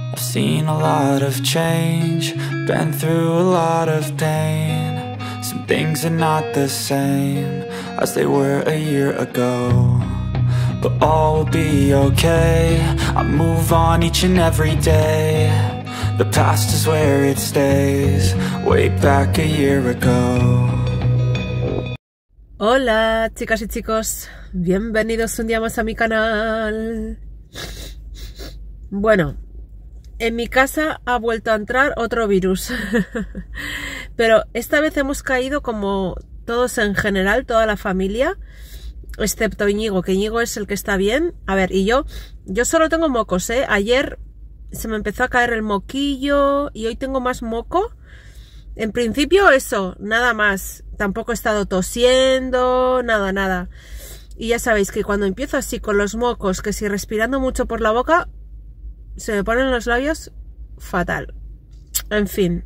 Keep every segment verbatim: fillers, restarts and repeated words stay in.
I've seen a lot of change, been through a lot of pain. Some things are not the same as they were a year ago, but all will be okay. I move on each and every day. The past is where it stays, way back a year ago. Hola chicas y chicos, bienvenidos un día más a mi canal. Bueno, en mi casa ha vuelto a entrar otro virus, pero esta vez hemos caído como todos en general, toda la familia, excepto Íñigo, que Íñigo es el que está bien. A ver, y yo, yo solo tengo mocos, ¿eh? Ayer se me empezó a caer el moquillo y hoy tengo más moco. En principio eso, nada más. Tampoco he estado tosiendo, nada, nada. Y ya sabéis que cuando empiezo así con los mocos, que si respirando mucho por la boca, se me ponen los labios fatal. En fin.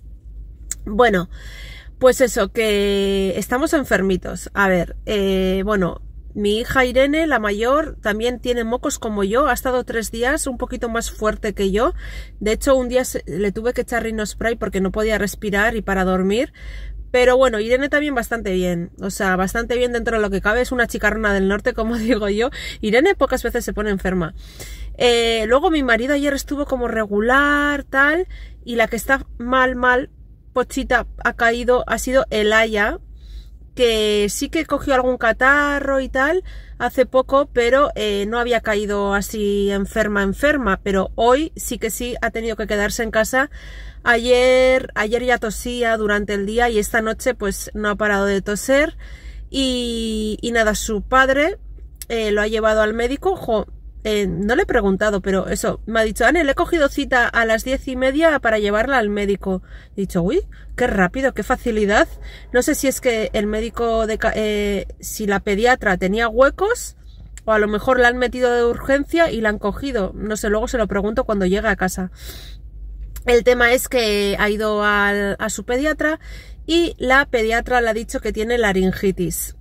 Bueno, pues eso, que estamos enfermitos. A ver, eh, bueno, mi hija Irene, la mayor, también tiene mocos como yo. Ha estado tres días, un poquito más fuerte que yo. De hecho, un día le tuve que echar rinospray porque no podía respirar y para dormir. Pero bueno, Irene también bastante bien, o sea, bastante bien dentro de lo que cabe, es una chicarrona del norte, como digo yo. Irene pocas veces se pone enferma. Eh, luego mi marido ayer estuvo como regular, tal, y la que está mal, mal, pochita, ha caído, ha sido Elaya, que sí que cogió algún catarro y tal, hace poco, pero eh, no había caído así enferma, enferma, pero hoy sí que sí ha tenido que quedarse en casa. Ayer, ayer ya tosía durante el día y esta noche pues no ha parado de toser y, y nada, su padre eh, lo ha llevado al médico. Jo, eh, no le he preguntado, pero eso, me ha dicho, Ane, le he cogido cita a las diez y media para llevarla al médico. He dicho, uy, qué rápido, qué facilidad. No sé si es que el médico, de, eh, si la pediatra tenía huecos o a lo mejor la han metido de urgencia y la han cogido. No sé, luego se lo pregunto cuando llegue a casa. El tema es que ha ido al, a su pediatra y la pediatra le ha dicho que tiene laringitis.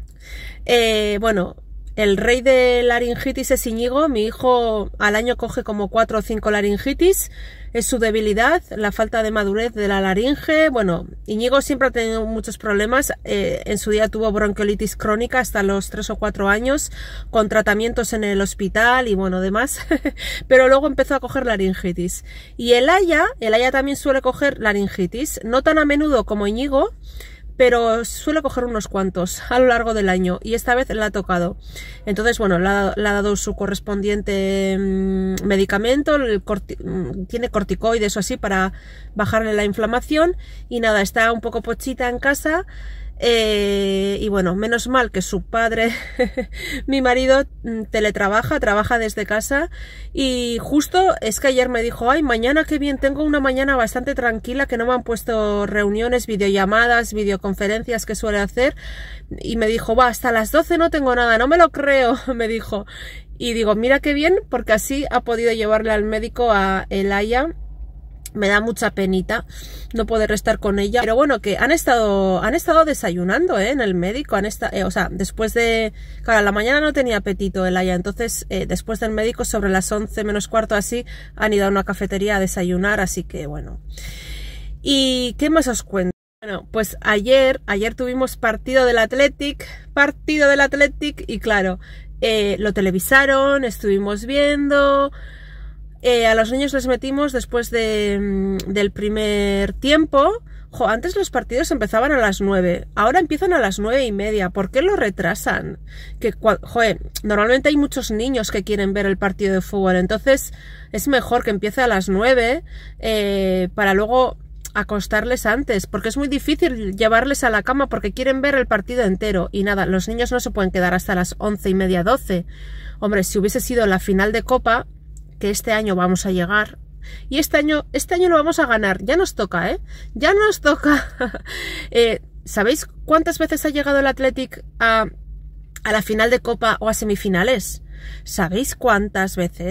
Eh, bueno, el rey de laringitis es Íñigo. Mi hijo al año coge como cuatro o cinco laringitis. Es su debilidad, la falta de madurez de la laringe. Bueno, Íñigo siempre ha tenido muchos problemas. Eh, en su día tuvo bronquiolitis crónica hasta los tres o cuatro años, con tratamientos en el hospital y bueno, demás. Pero luego empezó a coger laringitis. Y Elaya, Elaya también suele coger laringitis, no tan a menudo como Íñigo, pero suele coger unos cuantos a lo largo del año y esta vez le ha tocado. Entonces, bueno, le ha, le ha dado su correspondiente mmm, medicamento, el corti tiene corticoides o así para bajarle la inflamación y nada, está un poco pochita en casa. Eh, y bueno, menos mal que su padre, mi marido, teletrabaja, trabaja desde casa y justo es que ayer me dijo, ay, mañana qué bien, tengo una mañana bastante tranquila, que no me han puesto reuniones, videollamadas, videoconferencias que suele hacer, y me dijo, va, hasta las doce no tengo nada, no me lo creo, me dijo. Y digo, mira qué bien, porque así ha podido llevarle al médico a Elaya. Me da mucha penita no poder estar con ella, pero bueno, que han estado han estado desayunando ¿eh? En el médico, han estado, eh, o sea, después de, claro, a la mañana no tenía apetito Elaya, entonces eh, después del médico sobre las once menos cuarto así, han ido a una cafetería a desayunar, así que bueno. ¿Y qué más os cuento? Bueno, pues ayer, ayer tuvimos partido del Athletic, partido del Athletic y claro, eh, lo televisaron, estuvimos viendo. Eh, a los niños les metimos después de, del primer tiempo. Jo, antes los partidos empezaban a las nueve, ahora empiezan a las nueve y media. ¿Por qué lo retrasan? Que, joder, normalmente hay muchos niños que quieren ver el partido de fútbol, entonces es mejor que empiece a las nueve eh, para luego acostarles antes, porque es muy difícil llevarles a la cama porque quieren ver el partido entero. Y nada, los niños no se pueden quedar hasta las once y media, doce. Hombre, si hubiese sido la final de Copa, que este año vamos a llegar, y este año, este año lo vamos a ganar, ya nos toca, ¿eh? Ya nos toca. eh, ¿Sabéis cuántas veces ha llegado el Athletic a, a la final de Copa o a semifinales? ¿Sabéis cuántas veces?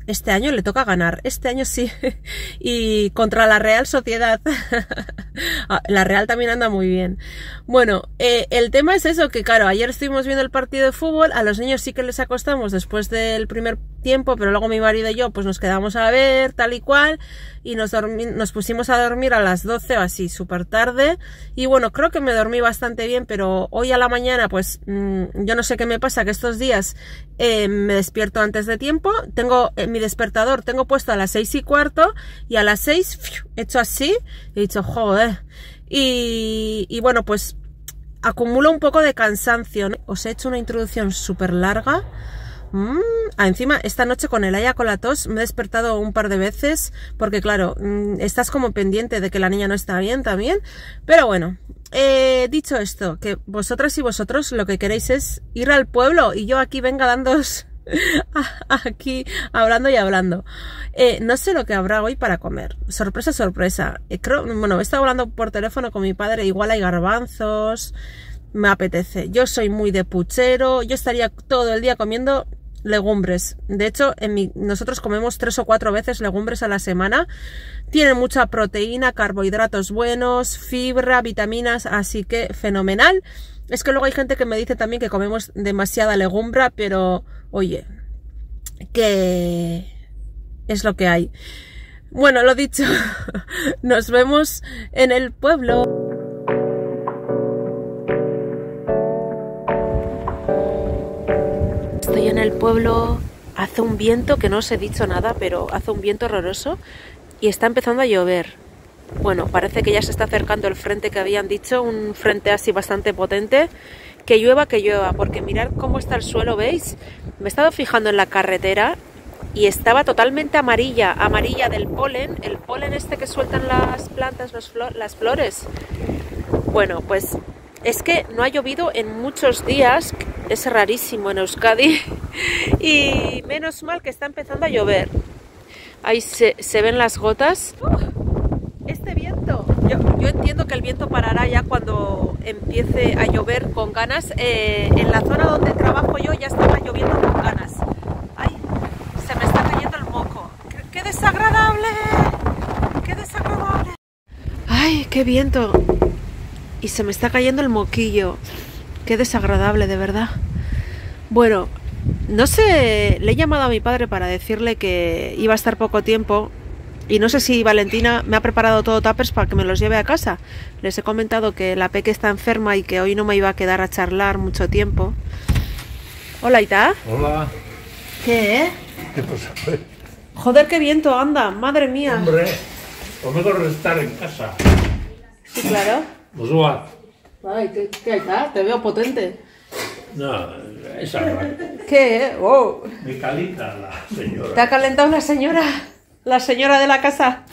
este año le toca ganar, este año sí, y contra la Real Sociedad. La Real también anda muy bien. Bueno, eh, el tema es eso, que claro, ayer estuvimos viendo el partido de fútbol, a los niños sí que les acostamos después del primer tiempo, pero luego mi marido y yo pues nos quedamos a ver, tal y cual, y nos, nos pusimos a dormir a las doce o así, súper tarde, y bueno, creo que me dormí bastante bien, pero hoy a la mañana pues mmm, yo no sé qué me pasa, que estos días eh, me despierto antes de tiempo, tengo eh, mi despertador, tengo puesto a las seis y cuarto, y a las seis, fiu, he hecho así, he dicho, joder, y, y bueno, pues acumulo un poco de cansancio, ¿no? Os he hecho una introducción súper larga. Mm, ah, encima, esta noche con el Aya con la tos me he despertado un par de veces, porque claro, mm, estás como pendiente de que la niña no está bien también, pero bueno, eh, dicho esto, que vosotras y vosotros lo que queréis es ir al pueblo, y yo aquí venga dándoos aquí hablando y hablando. Eh, no sé lo que habrá hoy para comer, sorpresa, sorpresa, eh, creo, bueno, he estado hablando por teléfono con mi padre, igual hay garbanzos, me apetece, yo soy muy de puchero, yo estaría todo el día comiendo legumbres. De hecho, en mi, nosotros comemos tres o cuatro veces legumbres a la semana. Tienen mucha proteína, carbohidratos buenos, fibra, vitaminas, así que fenomenal. Es que luego hay gente que me dice también que comemos demasiada legumbra, pero oye, que es lo que hay. Bueno, lo dicho, nos vemos en el pueblo. Estoy en el pueblo, hace un viento que no os he dicho nada, pero hace un viento horroroso y está empezando a llover. Bueno, parece que ya se está acercando el frente que habían dicho, un frente así bastante potente. Que llueva, que llueva, porque mirad cómo está el suelo, ¿veis? Me he estado fijando en la carretera y estaba totalmente amarilla, amarilla del polen, el polen este que sueltan las plantas, los flo- las flores. Bueno, pues es que no ha llovido en muchos días, es rarísimo en Euskadi, y menos mal que está empezando a llover. Ahí se, se ven las gotas. ¡Uh! Este viento, yo, yo entiendo que el viento parará ya cuando empiece a llover con ganas. Eh, en la zona donde trabajo yo ya estaba lloviendo con ganas. ¡Ay! Se me está cayendo el moco. ¡Qué, qué desagradable! ¡Qué desagradable! ¡Ay, qué viento! Y se me está cayendo el moquillo. Qué desagradable, de verdad. Bueno, no sé, le he llamado a mi padre para decirle que iba a estar poco tiempo y no sé si Valentina me ha preparado todo tuppers para que me los lleve a casa. Les he comentado que la Peque está enferma y que hoy no me iba a quedar a charlar mucho tiempo. Hola, Ita. Hola. ¿Qué? ¿Qué pasa? Joder, qué viento, anda, madre mía. Hombre, lo mejor es estar en casa. Sí, claro. Pues va. Ay, ¿qué, qué está? Te veo potente. No, esa no. ¿Qué? Oh. Me calienta la señora. ¿Te ha calentado la señora? La señora de la casa.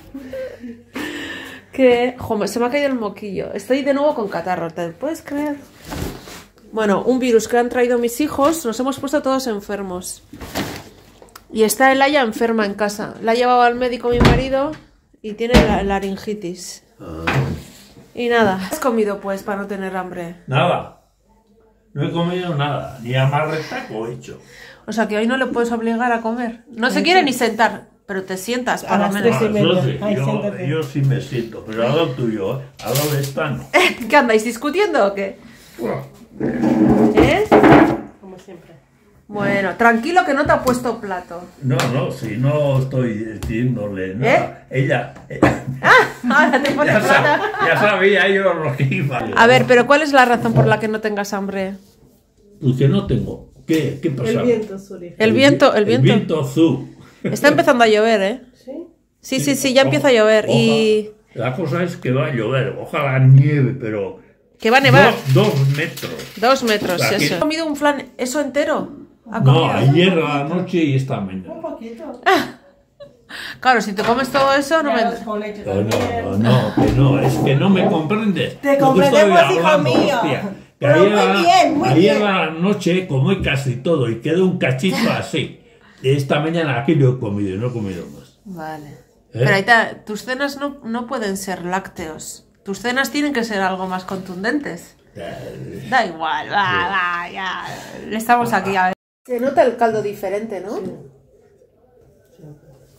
Que, joder, se me ha caído el moquillo. Estoy de nuevo con catarro, ¿te puedes creer? Bueno, un virus que han traído mis hijos. Nos hemos puesto todos enfermos. Y está el Aya enferma en casa. La ha llevado al médico mi marido y tiene la laringitis. Ah. Y nada. ¿Qué has comido pues para no tener hambre? Nada. No he comido nada. Ni amarretaco he hecho. O sea que hoy no le puedes obligar a comer. No se quiere ni sentar, pero te sientas por lo menos. Ah, yo, sí, yo, yo sí me siento, pero a lo tuyo, ¿eh? A lo de esta no. ¿Qué andáis discutiendo o qué? ¿Eh? Como siempre. Bueno, tranquilo que no te ha puesto plato. No, no, si no estoy diciéndole nada. ¿Eh? Ella... ella Ah, ahora te pone ya, plato. sab, ya sabía yo lo que iba. A ver, pero ¿cuál es la razón por la que no tengas hambre? Pues que no tengo. ¿Qué, qué pasa? El viento, Suri. El viento, el viento. El viento azul. Está empezando a llover, ¿eh? ¿Sí? Sí, sí, sí, ya empieza a llover. Oja, Y la cosa es que va a llover. Ojalá nieve, pero... que va a nevar. Dos, dos metros. Dos metros, O sea, eso. que- ¿Has comido un flan eso entero? ¿Ha No, comido? ayer a la noche y esta mañana. Un poquito. Claro, si te comes todo eso, no me... Ya, con leche No, no, también. no, que no, es que no me comprendes. Te Lo que estoy comprendemos, hijo hablando, mío. hostia. Que Pero ayer, muy a la- bien, muy ayer bien. a la noche comí casi todo y quedó un cachito así. Y esta mañana aquí lo he comido y no he comido más. Vale. ¿Eh? Pero ahí está, tus cenas no, no pueden ser lácteos. Tus cenas tienen que ser algo más contundentes. Da igual, va, va, ya. Estamos aquí a ver. Se nota el caldo diferente, ¿no? Sí. Sí.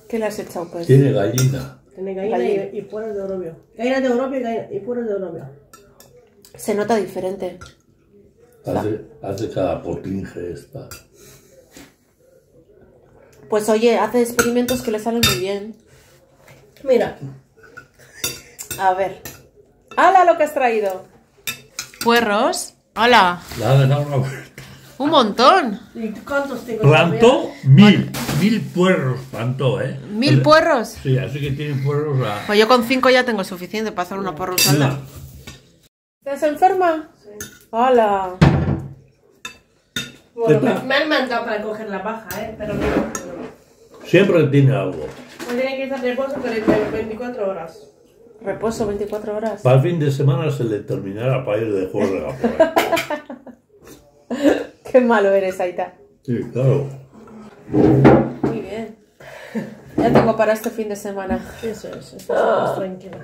¿Qué le has echado, pues? Tiene gallina. Tiene gallina, gallina. Y, y puerros de orobio. Gallina de orobio y, gallina, y puerros de orobio. Se nota diferente. Hace, hace cada potinge esta. Pues oye, hace experimentos que le salen muy bien. Mira. A ver. ¡Hala lo que has traído! Puerros. ¡Hala! Le ha dado una vuelta. Un montón. ¿Y cuántos tengo? Plantó mil. Mil puerros plantó, ¿eh? ¿Mil puerros? Sí, así que tiene puerros a... Pues yo con cinco ya tengo suficiente para hacer una porrusada. ¿Estás enferma? Sí. ¡Hala! Bueno, me, me han mandado para coger la baja, ¿eh? Pero no. no. Siempre tiene algo. Pues tiene que estar reposo, pero veinticuatro horas. Reposo veinticuatro horas. Para el fin de semana se le terminará para ir de juerga por ahí. Qué malo eres, Aita. Sí, claro. Muy bien. Ya tengo para este fin de semana. Eso es, estás más tranquila.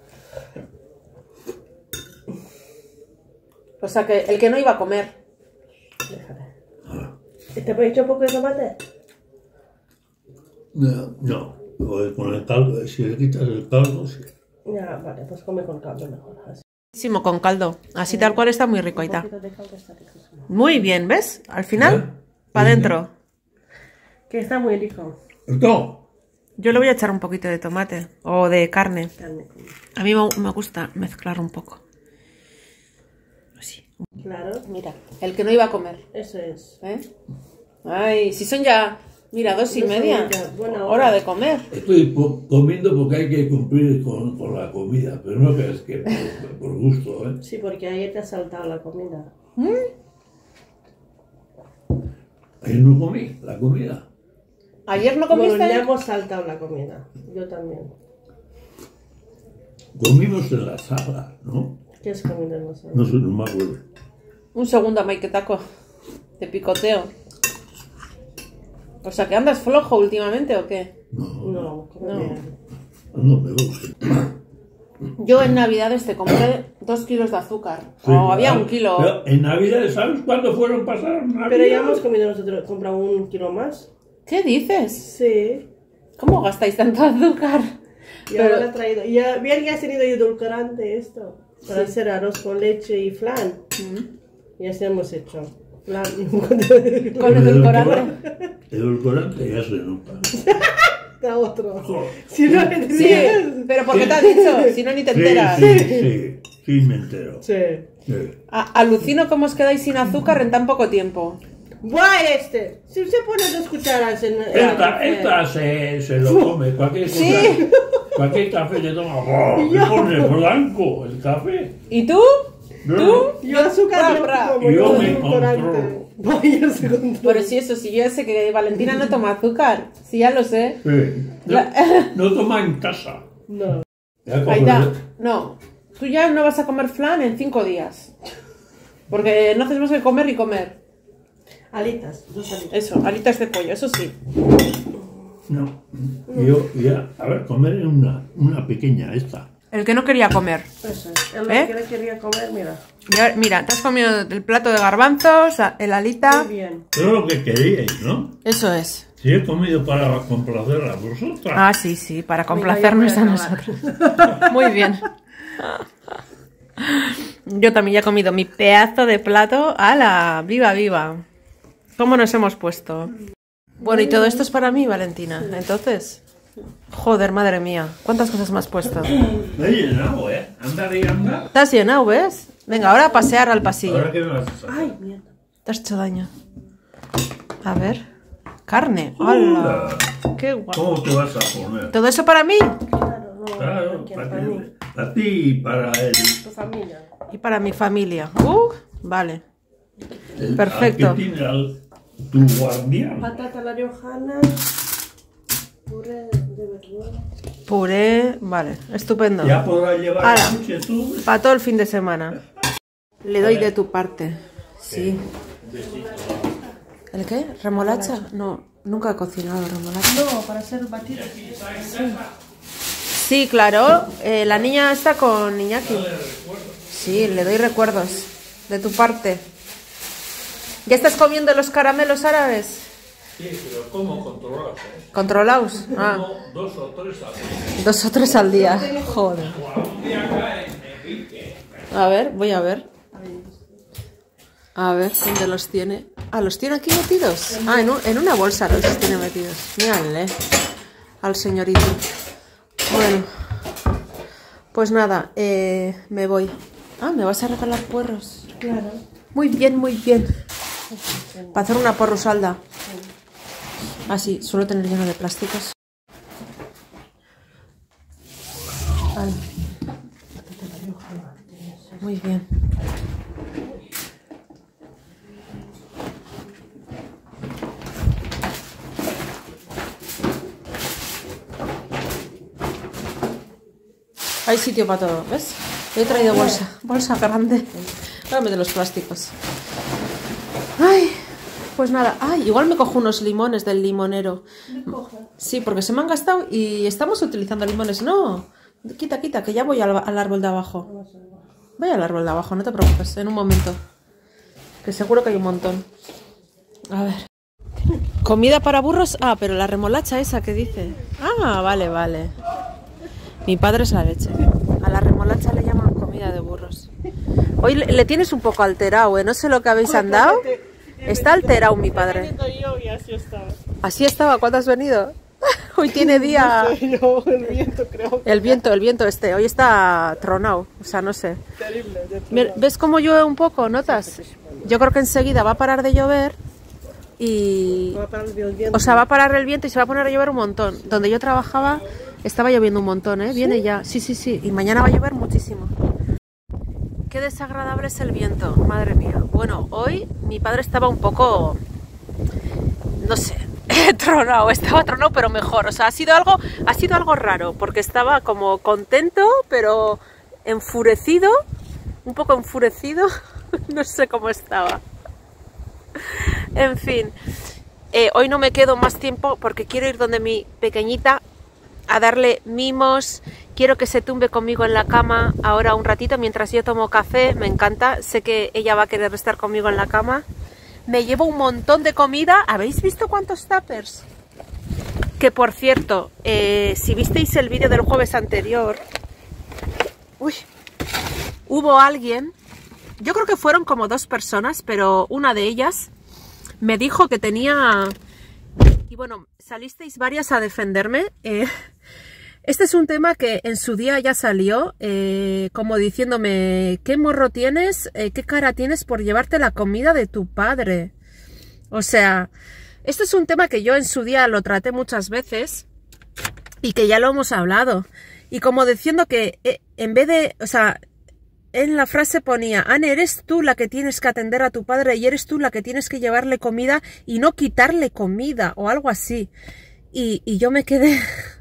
O sea que el que no iba a comer. Déjale. ¿Te has hecho un poco de tomate? No, no. Con el caldo, si le quitas el caldo, sí. Ya, vale, pues come con caldo mejor. Así. Con caldo. Así tal cual está muy rico, Aita. Un poquito de caldo está riquísimo. Muy bien, ¿ves? Al final, ¿Eh? para adentro. Que está muy rico. ¿Esto? Yo le voy a echar un poquito de tomate o de carne. Carne. A mí me me gusta mezclar un poco. Así. Claro. Mira, el que no iba a comer. Eso es. ¿Eh? Ay, si son ya, mira, dos y Dos y media. media, buena Hora hora. de comer. Estoy po- comiendo porque hay que cumplir con, con la comida, pero no crees que por, por gusto, ¿eh? Sí, porque ayer te has saltado la comida. Ayer no comí la comida. ¿Ayer no Bueno, comiste? le hemos saltado la comida. Yo también. Comimos en la sala, ¿no? ¿Qué has comido en la sala? No sé, no me acuerdo. Un segundo, Mike, taco. Te picoteo. O sea, que andas flojo últimamente o qué? No, No, come No. bien. no me gusta. Yo en Navidades te compré dos kilos de azúcar. Sí, o había claro. un kilo. Pero en Navidad, ¿sabes cuándo fueron pasar Navidad? Pero ya hemos comido nosotros. ¿Comprado un kilo más? ¿Qué dices? Sí. ¿Cómo gastáis tanto azúcar? Y Pero- ahora lo he traído. Ya, bien que has tenido edulcorante esto. Para hacer arroz con leche y flan. Y así hemos hecho. Flan y un poco de... Con El edulcorante. edulcorante ya se nota. Está otro. Joder. Si no le Sí, tenías. pero ¿por qué te has dicho? Si no, ni te enteras. Sí, sí, sí, sí, me entero. Sí. Sí. A- alucino cómo os quedáis sin azúcar en tan poco tiempo. Guay este. Si se pone dos cucharas en en el Esta, café. esta se, se lo come, cualquier cosa, Sí. cualquier café le toma, ¡oh! Le pone blanco el café. ¿Y tú? No, ¿Tú? Yo azúcar Bra, bra. no como Yo yo me edulcorante. controlo. Vaya, se controla. Pero si eso, si yo sé que Valentina no toma azúcar. Si ya lo sé. Sí. No, La- no toma en casa. No. Ya coge- Aida, no. Tú ya no vas a comer flan en cinco días. Porque no haces más que comer y comer. Alitas, dos alitas. Eso, alitas de pollo, eso sí. No. Yo, ya, a ver, comer una, una pequeña esta. El que no quería comer. Eso es. El ¿Eh? que le quería comer, mira. Ya, mira, te has comido el plato de garbanzos, el alita. Muy bien. Pero lo que queríais, ¿no? Eso es. Si he comido para complacer a vosotras. Ah, sí, sí, para Venga, complacernos yo a voy a acabar. nosotros. Muy bien. Yo también ya he comido mi pedazo de plato. ¡Hala! ¡Viva, viva! ¿Cómo nos hemos puesto? Bueno, y todo esto es para mí, Valentina. Entonces, joder, madre mía. ¿Cuántas cosas me has puesto? Me he llenado, ¿eh? Anda y anda. Te has llenado, ¿ves? Venga, ahora a pasear al pasillo. Ahora que me vas a sacar. Ay, mierda. Te has hecho daño. A ver. Carne. ¡Hala! ¡Qué guapo! ¿Cómo te vas a poner? ¿Todo eso para mí? Claro, no. Claro, ¿quién? para Para ti, mí. para ti y para él. Tu familia. Y para mi familia. Uh, vale. El- Perfecto. al que tiene al, tu guardián. Patata a la riojana. Puré de verdura. Puré, vale, estupendo. Ya podrás llevar Ala. el coche tú. Para todo el fin de semana. Le doy de tu parte. Sí. ¿El qué? ¿Remolacha? No, nunca he cocinado remolacha. No, para hacer batido. Sí, claro. eh, la niña está con Iñaki. Sí, le doy recuerdos de tu parte. ¿Ya estás comiendo los caramelos árabes? Sí, pero como controlados, ¿eh? ¿Controlados? Ah. Como dos o tres al día. Dos o tres al día. Joder. O algún día caen en veinte. A ver, voy a ver. A ver, ¿dónde los tiene? Ah, ¿los tiene aquí metidos? Ah, en, un, en una bolsa los tiene metidos. Mírale al señorito. Bueno, pues nada, eh, me voy. Ah, ¿me vas a regalar puerros? Claro. Muy bien, muy bien. Para hacer una porrusalda. Ah, sí, suelo tener lleno de plásticos. Vale. Muy bien. Hay sitio para todo, ¿ves? He traído bolsa, bolsa grande. Voy a meter los plásticos. Ay, pues nada. Ay, igual me cojo unos limones del limonero. Sí, porque se me han gastado y estamos utilizando limones. No, quita, quita, que ya voy al, al árbol de abajo. Voy al árbol de abajo, no te preocupes, en un momento. Que seguro que hay un montón. A ver. ¿Comida para burros? Ah, pero la remolacha esa que dice. Ah, vale, vale. Mi padre es la leche. A la remolacha le llaman comida de burros. Hoy le, le tienes un poco alterado, ¿eh? No sé lo que habéis andado. Está alterado mi padre. Así estaba. ¿Así estaba? ¿Cuándo has venido? Hoy tiene día... No sé, yo, el viento creo. El viento, el viento este. Hoy está tronado. O sea, no sé. Terrible. Mira, ¿ves cómo llueve un poco? ¿Notas? Yo creo que enseguida va a parar de llover y... Va a parar el viento. O sea, va a parar el viento y se va a poner a llover un montón. Donde yo trabajaba estaba lloviendo un montón, ¿eh? Viene ya. Sí, sí, sí. Y mañana va a llover muchísimo. Qué desagradable es el viento. Madre mía. Bueno, hoy mi padre estaba un poco... No sé... tronado. Estaba tronado, pero mejor. O sea, ha sido algo, ha sido algo raro. Porque estaba como contento, pero enfurecido. Un poco enfurecido. No sé cómo estaba. En fin. Eh, hoy no me quedo más tiempo porque quiero ir donde mi pequeñita a darle mimos. Quiero que se tumbe conmigo en la cama ahora un ratito mientras yo tomo café. Me encanta. Sé que ella va a querer estar conmigo en la cama. Me llevo un montón de comida. ¿Habéis visto cuántos tuppers? Que por cierto, eh, si visteis el vídeo del jueves anterior, uy, hubo alguien, yo creo que fueron como dos personas, pero una de ellas me dijo que tenía... Y bueno, salisteis varias a defenderme. Eh, este es un tema que en su día ya salió, eh, como diciéndome, ¿qué morro tienes? Eh, ¿Qué cara tienes por llevarte la comida de tu padre? O sea, esto es un tema que yo en su día lo traté muchas veces y que ya lo hemos hablado. Y como diciendo que eh, en vez de, o sea, en la frase ponía, Anne, eres tú la que tienes que atender a tu padre y eres tú la que tienes que llevarle comida y no quitarle comida o algo así. Y, y yo me quedé...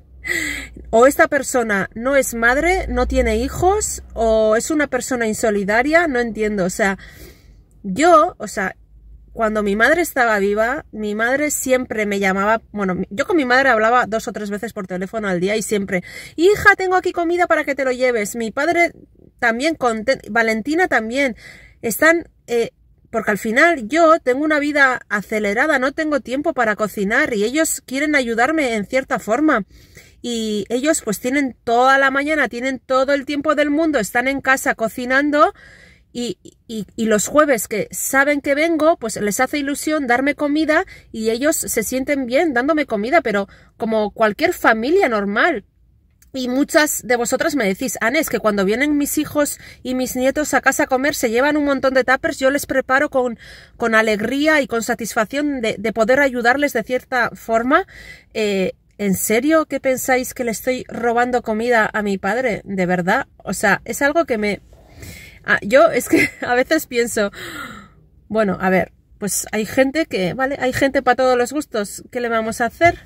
O esta persona no es madre, no tiene hijos, o es una persona insolidaria, no entiendo. O sea, yo, o sea, cuando mi madre estaba viva, mi madre siempre me llamaba, bueno, yo con mi madre hablaba dos o tres veces por teléfono al día y siempre, hija, tengo aquí comida para que te lo lleves. Mi padre también, con Valentina también, están... Eh, porque al final yo tengo una vida acelerada, no tengo tiempo para cocinar y ellos quieren ayudarme en cierta forma. Y ellos pues tienen toda la mañana, tienen todo el tiempo del mundo, están en casa cocinando y, y, y los jueves que saben que vengo, pues les hace ilusión darme comida y ellos se sienten bien dándome comida, pero como cualquier familia normal. Y muchas de vosotras me decís, Anne, es que cuando vienen mis hijos y mis nietos a casa a comer se llevan un montón de tuppers, yo les preparo con, con alegría y con satisfacción de, de poder ayudarles de cierta forma. Eh, ¿En serio que pensáis que le estoy robando comida a mi padre? ¿De verdad? O sea, es algo que me... Ah, yo es que a veces pienso, bueno, a ver, pues hay gente que, vale, hay gente para todos los gustos, ¿qué le vamos a hacer?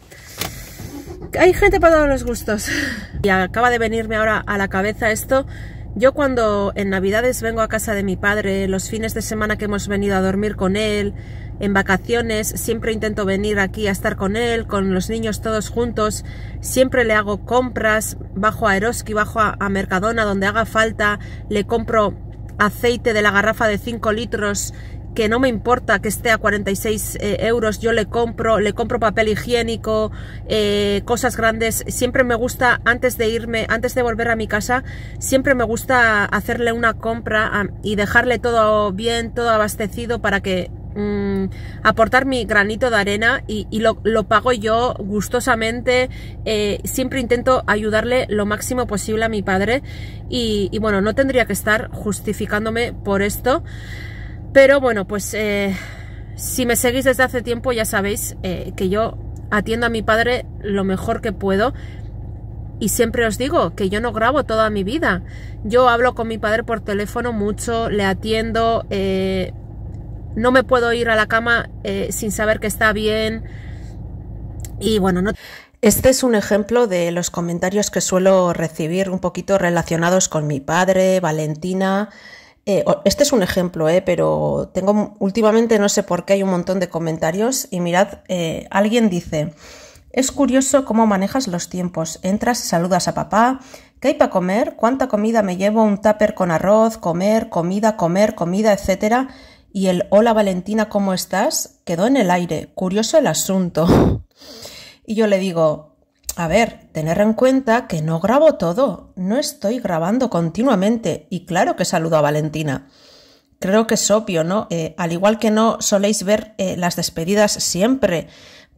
Hay gente para todos los gustos. Y acaba de venirme ahora a la cabeza esto. Yo cuando en Navidades vengo a casa de mi padre, los fines de semana que hemos venido a dormir con él, en vacaciones, siempre intento venir aquí a estar con él, con los niños todos juntos. Siempre le hago compras, bajo a Eroski, bajo a, a Mercadona, donde haga falta, le compro aceite de la garrafa de cinco litros que no me importa que esté a cuarenta y seis eh, euros, yo le compro, le compro papel higiénico, eh, cosas grandes. Siempre me gusta, antes de irme, antes de volver a mi casa, siempre me gusta hacerle una compra a, y dejarle todo bien, todo abastecido para que mmm, aportar mi granito de arena y, y lo, lo pago yo gustosamente. Eh, siempre intento ayudarle lo máximo posible a mi padre y, y bueno, no tendría que estar justificándome por esto. Pero bueno, pues eh, si me seguís desde hace tiempo ya sabéis eh, que yo atiendo a mi padre lo mejor que puedo y siempre os digo que yo no grabo toda mi vida. Yo hablo con mi padre por teléfono mucho, le atiendo, eh, no me puedo ir a la cama eh, sin saber que está bien y bueno, no... Este es un ejemplo de los comentarios que suelo recibir un poquito relacionados con mi padre, Valentina... Eh, este es un ejemplo, eh, pero tengo últimamente no sé por qué hay un montón de comentarios y mirad, eh, alguien dice, es curioso cómo manejas los tiempos, entras, saludas a papá, ¿qué hay para comer? ¿Cuánta comida me llevo? Un tupper con arroz, comer, comida, comer, comida, etcétera. Y el hola Valentina, ¿cómo estás? Quedó en el aire, curioso el asunto. Y yo le digo... A ver, tener en cuenta que no grabo todo, no estoy grabando continuamente y claro que saludo a Valentina. Creo que es obvio, ¿no? Eh, al igual que no soléis ver eh, las despedidas siempre.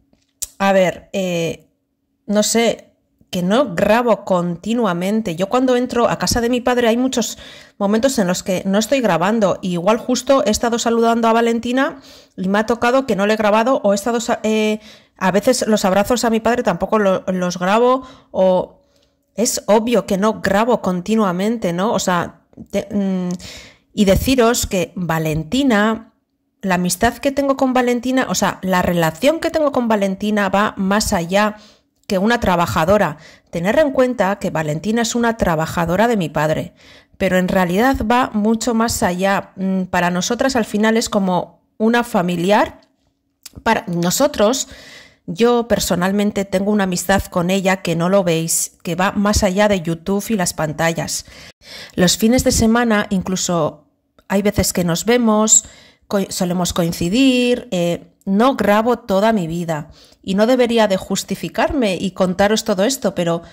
A ver, eh, no sé, que no grabo continuamente. Yo cuando entro a casa de mi padre hay muchos momentos en los que no estoy grabando. Y igual justo he estado saludando a Valentina y me ha tocado que no le he grabado o he estado... Eh, A veces los abrazos a mi padre tampoco lo, los grabo o es obvio que no grabo continuamente, ¿no? O sea, te, mm, y deciros que Valentina, la amistad que tengo con Valentina, o sea, la relación que tengo con Valentina va más allá que una trabajadora. Tener en cuenta que Valentina es una trabajadora de mi padre, pero en realidad va mucho más allá. Para nosotras al final es como una familiar. Para nosotros... Yo personalmente tengo una amistad con ella que no lo veis, que va más allá de YouTube y las pantallas. Los fines de semana incluso hay veces que nos vemos, co- solemos coincidir, eh, no grabo toda mi vida y no debería de justificarme y contaros todo esto, pero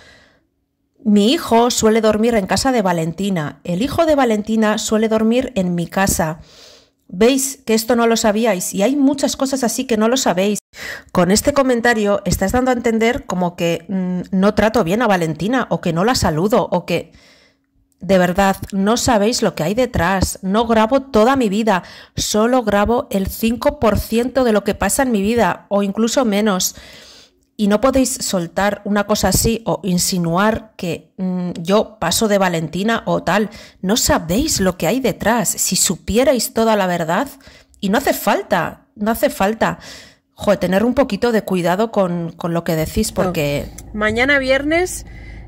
mi hijo suele dormir en casa de Valentina, el hijo de Valentina suele dormir en mi casa. ¿Veis que esto no lo sabíais? Y hay muchas cosas así que no lo sabéis. Con este comentario estás dando a entender como que mmm, no trato bien a Valentina o que no la saludo o que... De verdad, no sabéis lo que hay detrás. No grabo toda mi vida, solo grabo el cinco por ciento de lo que pasa en mi vida o incluso menos. Y no podéis soltar una cosa así o insinuar que mmm, yo paso de Valentina o tal. No sabéis lo que hay detrás. Si supierais toda la verdad, y no hace falta, no hace falta, joder, tener un poquito de cuidado con, con lo que decís porque... No. Mañana viernes,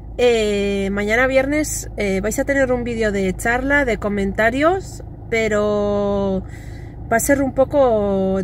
eh, mañana viernes eh, vais a tener un vídeo de charla, de comentarios, pero va a ser un poco...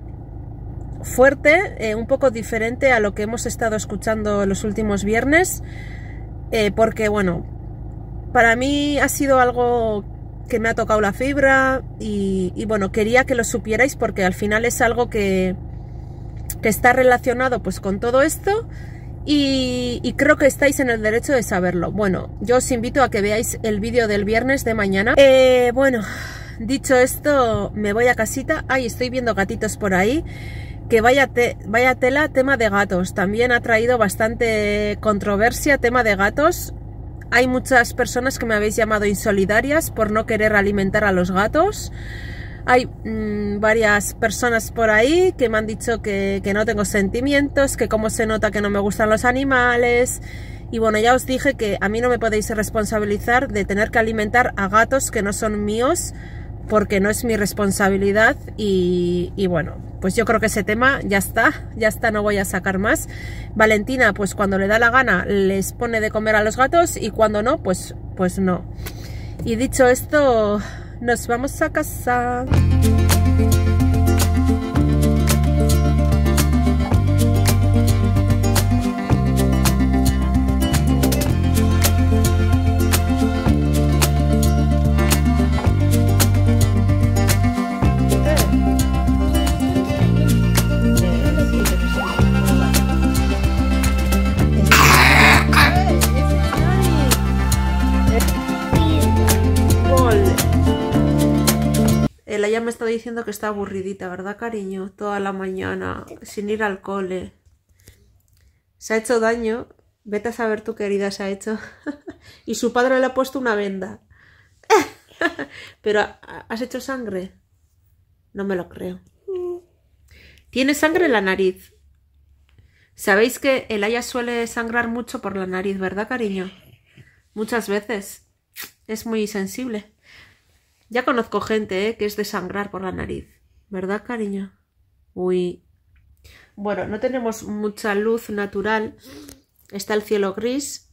fuerte, eh, un poco diferente a lo que hemos estado escuchando los últimos viernes, eh, porque bueno, para mí ha sido algo que me ha tocado la fibra y, y bueno, quería que lo supierais porque al final es algo que, que está relacionado pues con todo esto y, y creo que estáis en el derecho de saberlo. Bueno, yo os invito a que veáis el vídeo del viernes de mañana. Eh, bueno, dicho esto, me voy a casita. Ay, estoy viendo gatitos por ahí. Que vaya, te, vaya tela, tema de gatos. También ha traído bastante controversia, tema de gatos. Hay muchas personas que me habéis llamado insolidarias por no querer alimentar a los gatos. Hay mmm, varias personas por ahí que me han dicho que, que no tengo sentimientos, que cómo se nota que no me gustan los animales. Y bueno, ya os dije que a mí no me podéis responsabilizar de tener que alimentar a gatos que no son míos, porque no es mi responsabilidad y, y bueno, pues yo creo que ese tema ya está, ya está, no voy a sacar más. Valentina, pues cuando le da la gana les pone de comer a los gatos y cuando no, pues, pues no. Y dicho esto, nos vamos a casa. Elaya me está diciendo que está aburridita, ¿verdad, cariño? Toda la mañana, sin ir al cole. Se ha hecho daño. Vete a saber tú qué herida se ha hecho. Y su padre le ha puesto una venda. Pero, ¿has hecho sangre? No me lo creo. Tiene sangre en la nariz. Sabéis que Elaya suele sangrar mucho por la nariz, ¿verdad, cariño? Muchas veces. Es muy sensible. Ya conozco gente, ¿eh? Que es de sangrar por la nariz. ¿Verdad, cariño? Uy. Bueno, no tenemos mucha luz natural. Está el cielo gris.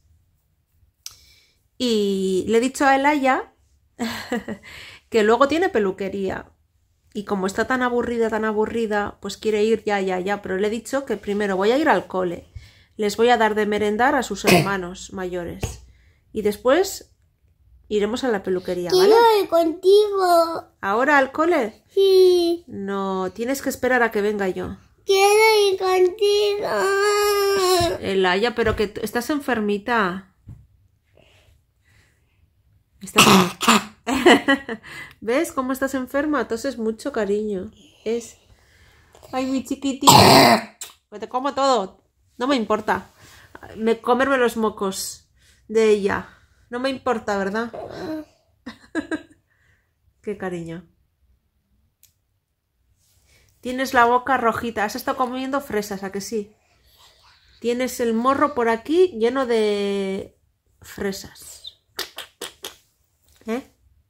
Y le he dicho a Elaya que luego tiene peluquería. Y como está tan aburrida, tan aburrida, pues quiere ir ya, ya, ya. Pero le he dicho que primero voy a ir al cole. Les voy a dar de merendar a sus hermanos mayores. Y después iremos a la peluquería, ¿vale? Quiero ir contigo. ¿Ahora al cole? Sí. No, tienes que esperar a que venga yo. Quiero ir contigo. Elaya, pero que estás enfermita. Estás... ¿Ves cómo estás enferma? Toses mucho, cariño. Es... Ay, mi chiquitita. Pues te como todo. No me importa. Me comerme los mocos de ella. No me importa, ¿verdad? Qué cariño. Tienes la boca rojita. Has estado comiendo fresas, ¿a que sí? Tienes el morro por aquí lleno de fresas. ¿Eh?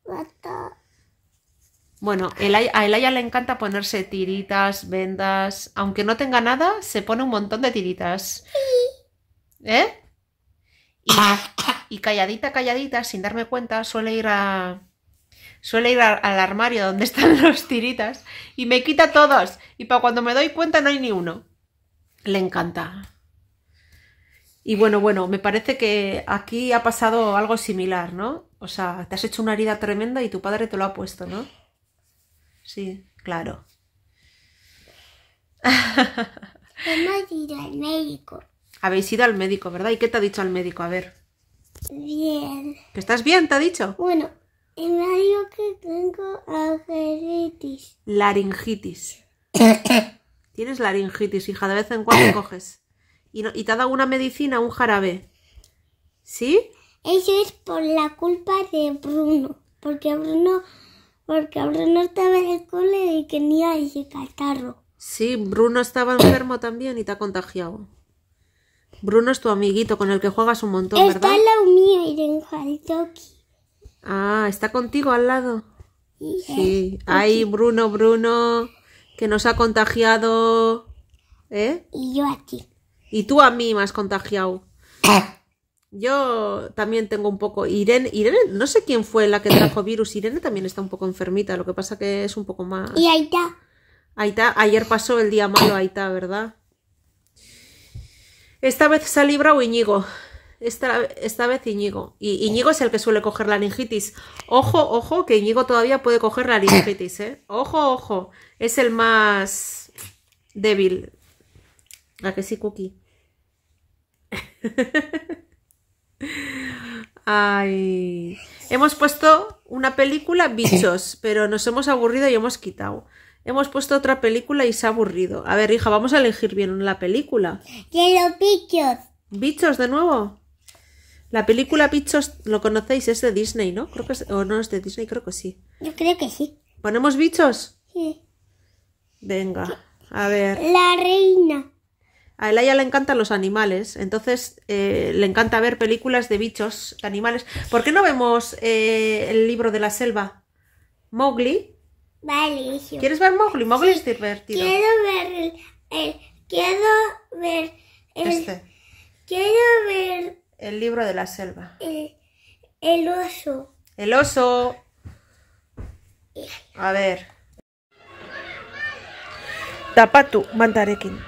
Bueno, Elaya, a Elaya le encanta ponerse tiritas, vendas. Aunque no tenga nada, se pone un montón de tiritas. ¿Eh? Y, y calladita, calladita, sin darme cuenta, suele ir a... Suele ir a, al armario donde están los tiritas y me quita todos. Y para cuando me doy cuenta no hay ni uno. Le encanta. Y bueno, bueno, me parece que aquí ha pasado algo similar, ¿no? O sea, te has hecho una herida tremenda y tu padre te lo ha puesto, ¿no? Sí, claro. Hemos ido al médico. Habéis ido al médico, ¿verdad? ¿Y qué te ha dicho el médico? A ver. Bien. ¿Que estás bien, te ha dicho? Bueno, y me ha dicho que tengo laringitis. Laringitis. Tienes laringitis, hija, de vez en cuando coges. ¿Y, no, y te ha dado una medicina, un jarabe? ¿Sí? Eso es por la culpa de Bruno. Porque Bruno, porque Bruno estaba en el cole y tenía ese catarro. Sí, Bruno estaba enfermo también y te ha contagiado. Bruno es tu amiguito con el que juegas un montón, ¿verdad? Está al lado mío y en Jaltoki. Ah, ¿está contigo al lado? Sí. Ay, Bruno, Bruno, que nos ha contagiado. ¿Eh? Y yo a ti. Y tú a mí me has contagiado. Yo también tengo un poco... Irene, Irene, no sé quién fue la que trajo virus. Irene también está un poco enfermita, lo que pasa que es un poco más... Y Aita. Aita, ayer pasó el día malo Aita, ¿verdad? Esta vez se ha librado Íñigo. Esta, esta vez Íñigo. Y Íñigo es el que suele coger laringitis. Ojo, ojo, que Íñigo todavía puede coger laringitis, ¿eh? Ojo, ojo. Es el más débil. ¿A que sí, Cookie? Ay. Hemos puesto una película, Bichos, pero nos hemos aburrido y hemos quitado. Hemos puesto otra película y se ha aburrido. A ver, hija, vamos a elegir bien la película. De los bichos. ¿Bichos de nuevo? La película Bichos, lo conocéis, es de Disney, ¿no? Creo que es, o no es de Disney, creo que sí. Yo creo que sí. ¿Ponemos Bichos? Sí. Venga, a ver. La reina. A Elaya le encantan los animales, entonces eh, le encanta ver películas de bichos, de animales. ¿Por qué no vemos eh, el libro de la selva? Mowgli. Vale, hijo. ¿Quieres ver Mowgli? Mowgli es divertido. Quiero ver el, el- quiero ver el, Este, quiero ver el libro de la selva. el, el oso. El oso. A ver. Tapatu, Mantarekin.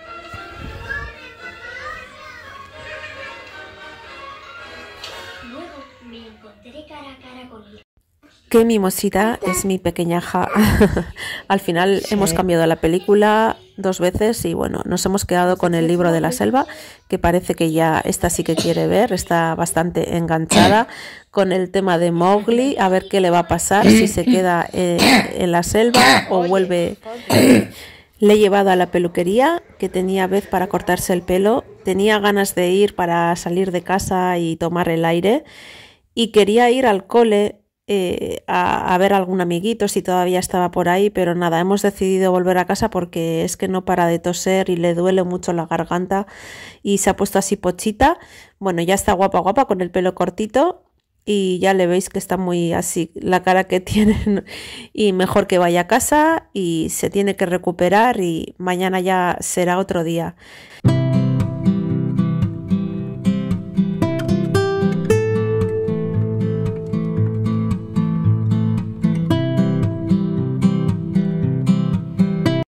Luego me encontré cara a cara con él. Qué mimosita es mi pequeñaja. Al final hemos cambiado la película dos veces y bueno, nos hemos quedado con el libro de la selva, que parece que ya esta sí que quiere ver, está bastante enganchada con el tema de Mowgli, a ver qué le va a pasar, si se queda eh, en la selva o vuelve. Le he llevado a la peluquería, que tenía vez para cortarse el pelo, tenía ganas de ir para salir de casa y tomar el aire y quería ir al cole eh, a, a ver a algún amiguito si todavía estaba por ahí, pero nada, hemos decidido volver a casa porque es que no para de toser y le duele mucho la garganta y se ha puesto así pochita. Bueno, ya está guapa guapa con el pelo cortito. Y ya le veis que está muy así la cara que tiene y mejor que vaya a casa y se tiene que recuperar y mañana ya será otro día.